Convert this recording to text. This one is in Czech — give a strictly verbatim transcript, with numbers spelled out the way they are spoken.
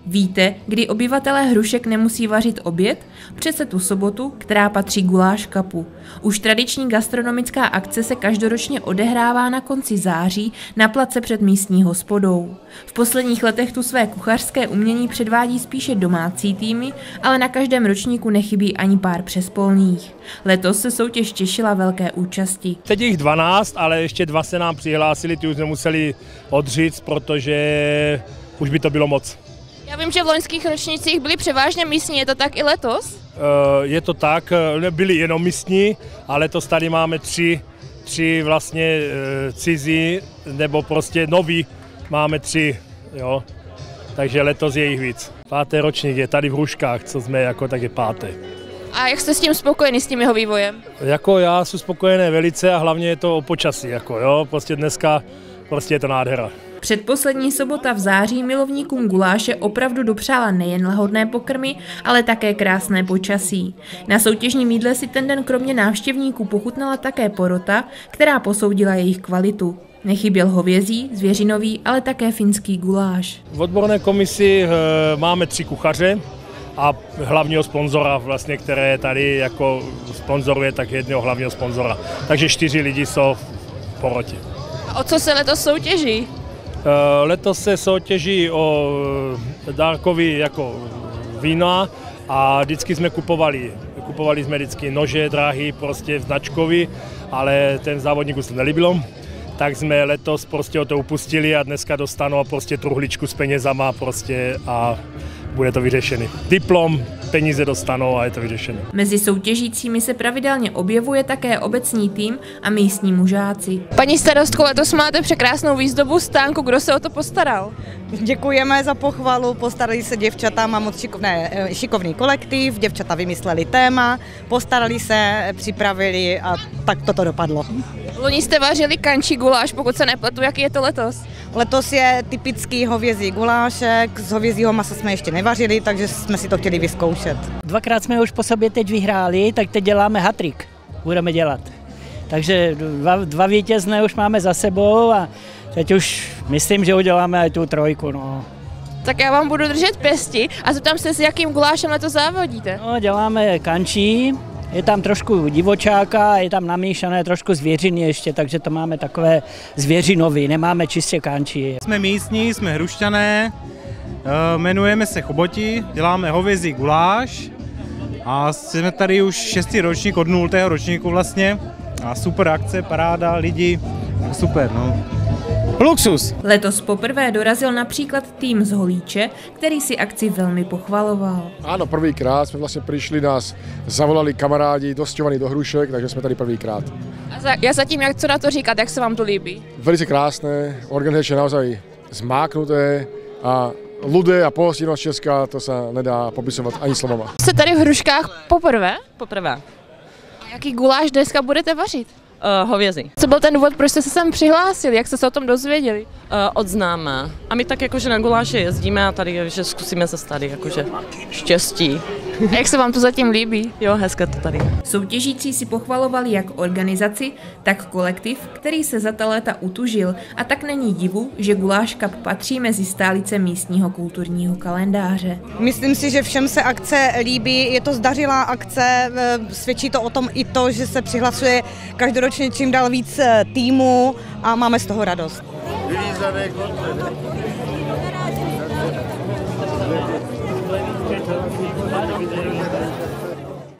Víte, kdy obyvatelé Hrušek nemusí vařit oběd? Přece tu sobotu, která patří Guláš Cupu. Už tradiční gastronomická akce se každoročně odehrává na konci září na place před místní hospodou. V posledních letech tu své kuchařské umění předvádí spíše domácí týmy, ale na každém ročníku nechybí ani pár přespolných. Letos se soutěž těšila velké účasti. Teď jich dvanáct, ale ještě dva se nám přihlásili, ty už jsme museli odříct, protože už by to bylo moc. Já vím, že v loňských ročnících byli převážně místní, je to tak i letos? Je to tak, nebyli jenom místní, ale letos tady máme tři, tři vlastně cizí, nebo prostě noví, máme tři, jo. Takže letos je jich víc. Pátý ročník je tady v Hruškách, co jsme jako taky pátý. A jak jste s tím spokojený, s tím jeho vývojem? Jako já jsem spokojený velice a hlavně je to o počasí, jako jo, prostě dneska prostě je to nádhera. Předposlední sobota v září milovníkům guláše opravdu dopřála nejen lahodné pokrmy, ale také krásné počasí. Na soutěžním jídle si ten den kromě návštěvníků pochutnala také porota, která posoudila jejich kvalitu. Nechyběl hovězí, zvěřinový, ale také finský guláš. V odborné komisi máme tři kuchaře a hlavního sponzora, vlastně, které tady jako sponzoruje, tak jednoho hlavního sponzora. Takže čtyři lidi jsou v porotě. A o co se letos soutěží? Letos se soutěží o dárkový jako vína a vždycky jsme kupovali. Kupovali jsme vždycky nože, dráhy, prostě značkový, ale ten závodníku se nelíbilo. Tak jsme letos prostě o to upustili a dneska dostanou prostě truhličku s penězama prostě a bude to vyřešený. Diplom, peníze dostanou a je to vyřešené. Mezi soutěžícími se pravidelně objevuje také obecní tým a místní mužáci. Paní starostko, letos máte překrásnou výzdobu stánku, kdo se o to postaral? Děkujeme za pochvalu, postarali se děvčata, má moc šikovné, šikovný kolektiv, děvčata vymysleli téma, postarali se, připravili a tak toto dopadlo. Loni jste vařili kančí guláš, pokud se nepletu, jaký je to letos? Letos je typický hovězí gulášek, z hovězího masa jsme ještě nevařili, takže jsme si to chtěli vyzkoušet. Dvakrát jsme už po sobě teď vyhráli, tak teď děláme hat-trick, budeme dělat. Takže dva, dva vítězné už máme za sebou a teď už myslím, že uděláme i tu trojku. No. Tak já vám budu držet pěsti a zeptám se, s jakým gulášem letos závodíte? No, děláme kančí. Je tam trošku divočáka, je tam namíšané trošku zvěřiny ještě, takže to máme takové zvěřinový, nemáme čistě kančí. Jsme místní, jsme hrušťané, jmenujeme se Choboti, děláme hovězí guláš a jsme tady už šestý ročník od nultého ročníku vlastně a super akce, paráda, lidi, super no. Luxus! Letos poprvé dorazil například tým z Holíče, který si akci velmi pochvaloval. Áno, prvýkrát jsme vlastně přišli, nás zavolali kamarádi, dostovaní do Hrušek, takže jsme tady prvýkrát. A za, já zatím, jak co na to říkat, jak se vám to líbí? Velice krásné, organizace naozaj zmáknuté a ľudé a pohostinnosť Česká, to se nedá popisovat ani slovama. Jste tady v Hruškách poprvé? Poprvé. A jaký guláš dneska budete vařit? Uh, hovězí. Co byl ten důvod, proč jste se sem přihlásili? Jak jste se o tom dozvěděli? Uh, od známé. A my tak jakože na guláše jezdíme a tady, že zkusíme se tady, jakože štěstí. A jak se vám to zatím líbí? Jo, hezké to tady. Soutěžící si pochvalovali jak organizaci, tak kolektiv, který se za ta léta utužil, a tak není divu, že Guláš Cup patří mezi stálice místního kulturního kalendáře. Myslím si, že všem se akce líbí, je to zdařilá akce, svědčí to o tom i to, že se přihlasuje každoročně čím dál víc týmů a máme z toho radost. Vylízané